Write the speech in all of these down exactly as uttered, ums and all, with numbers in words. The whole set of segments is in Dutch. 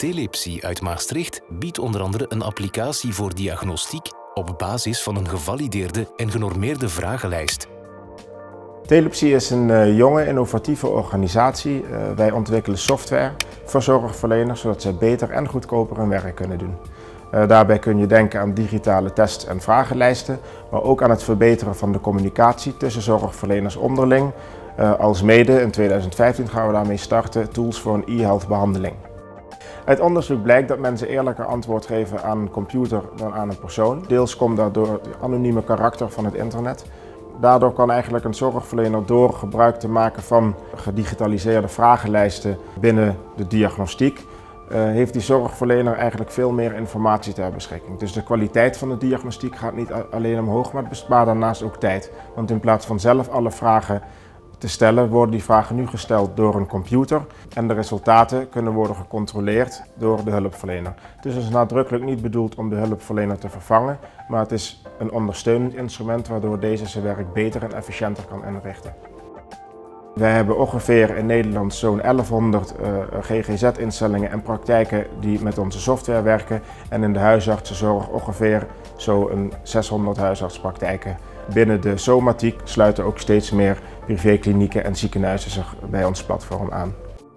Telepsy uit Maastricht biedt onder andere een applicatie voor diagnostiek op basis van een gevalideerde en genormeerde vragenlijst. Telepsy is een uh, jonge, innovatieve organisatie. Uh, wij ontwikkelen software voor zorgverleners zodat zij beter en goedkoper hun werk kunnen doen. Uh, daarbij kun je denken aan digitale test- en vragenlijsten, maar ook aan het verbeteren van de communicatie tussen zorgverleners onderling. Uh, alsmede in tweeduizend vijftien gaan we daarmee starten tools voor een e-health behandeling. Uit onderzoek blijkt dat mensen eerlijker antwoord geven aan een computer dan aan een persoon. Deels komt dat door het anonieme karakter van het internet. Daardoor kan eigenlijk een zorgverlener door gebruik te maken van gedigitaliseerde vragenlijsten binnen de diagnostiek, uh, heeft die zorgverlener eigenlijk veel meer informatie ter beschikking. Dus de kwaliteit van de diagnostiek gaat niet alleen omhoog, maar het bespaart daarnaast ook tijd. Want in plaats van zelf alle vragen te stellen, worden die vragen nu gesteld door een computer en de resultaten kunnen worden gecontroleerd door de hulpverlener. Dus het is nadrukkelijk niet bedoeld om de hulpverlener te vervangen, maar het is een ondersteunend instrument waardoor deze zijn werk beter en efficiënter kan inrichten. Wij hebben ongeveer in Nederland zo'n elfhonderd uh, G G Z-instellingen en praktijken die met onze software werken en in de huisartsenzorg ongeveer zo'n zeshonderd huisartspraktijken. Binnen de somatiek sluiten ook steeds meer privéklinieken en ziekenhuizen zich bij ons platform aan.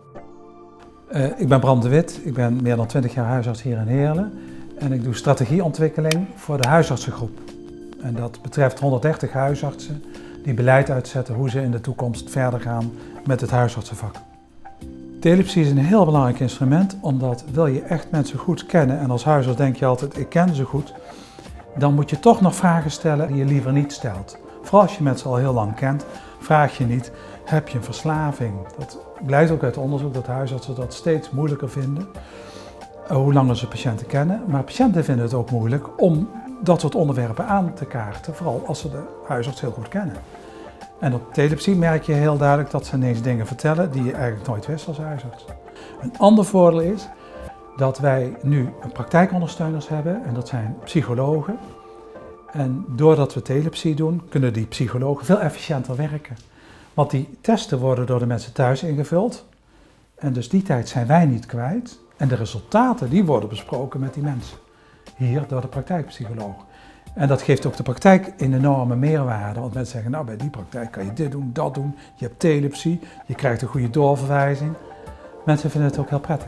Uh, ik ben Bram de Wit, ik ben meer dan twintig jaar huisarts hier in Heerlen en ik doe strategieontwikkeling voor de huisartsengroep. En dat betreft honderddertig huisartsen die beleid uitzetten hoe ze in de toekomst verder gaan met het huisartsenvak. Telepsy is een heel belangrijk instrument, omdat wil je echt mensen goed kennen en als huisarts denk je altijd ik ken ze goed, dan moet je toch nog vragen stellen die je liever niet stelt. Vooral als je mensen al heel lang kent, vraag je niet, heb je een verslaving? Dat blijkt ook uit onderzoek dat huisartsen dat steeds moeilijker vinden, hoe langer ze patiënten kennen. Maar patiënten vinden het ook moeilijk om dat soort onderwerpen aan te kaarten, vooral als ze de huisarts heel goed kennen. En op Telepsy merk je heel duidelijk dat ze ineens dingen vertellen die je eigenlijk nooit wist als huisarts. Een ander voordeel is dat wij nu praktijkondersteuners hebben en dat zijn psychologen. En doordat we Telepsy doen, kunnen die psychologen veel efficiënter werken. Want die testen worden door de mensen thuis ingevuld. En dus die tijd zijn wij niet kwijt. En de resultaten die worden besproken met die mensen. Hier door de praktijkpsycholoog. En dat geeft ook de praktijk een enorme meerwaarde. Want mensen zeggen, nou bij die praktijk kan je dit doen, dat doen. Je hebt Telepsy, je krijgt een goede doorverwijzing. Mensen vinden het ook heel prettig.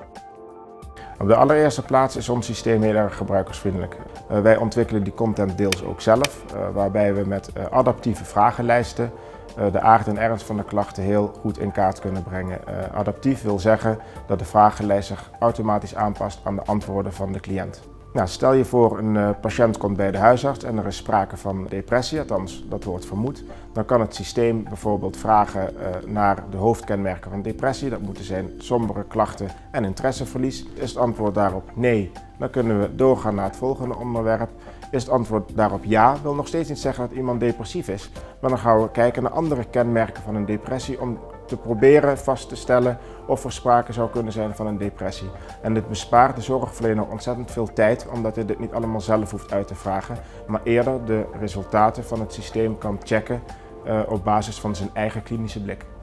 Op de allereerste plaats is ons systeem heel erg gebruikersvriendelijk. Uh, wij ontwikkelen die content deels ook zelf, uh, waarbij we met uh, adaptieve vragenlijsten uh, de aard en ernst van de klachten heel goed in kaart kunnen brengen. Uh, adaptief wil zeggen dat de vragenlijst zich automatisch aanpast aan de antwoorden van de cliënt. Nou, stel je voor een uh, patiënt komt bij de huisarts en er is sprake van depressie, althans dat wordt vermoed. Dan kan het systeem bijvoorbeeld vragen uh, naar de hoofdkenmerken van depressie. Dat moeten zijn sombere klachten en interesseverlies. Is het antwoord daarop nee, dan kunnen we doorgaan naar het volgende onderwerp. Is het antwoord daarop ja, wil nog steeds niet zeggen dat iemand depressief is. Maar dan gaan we kijken naar andere kenmerken van een depressie om te proberen vast te stellen of er sprake zou kunnen zijn van een depressie. En dit bespaart de zorgverlener ontzettend veel tijd, omdat hij dit niet allemaal zelf hoeft uit te vragen, maar eerder de resultaten van het systeem kan checken uh, op basis van zijn eigen klinische blik.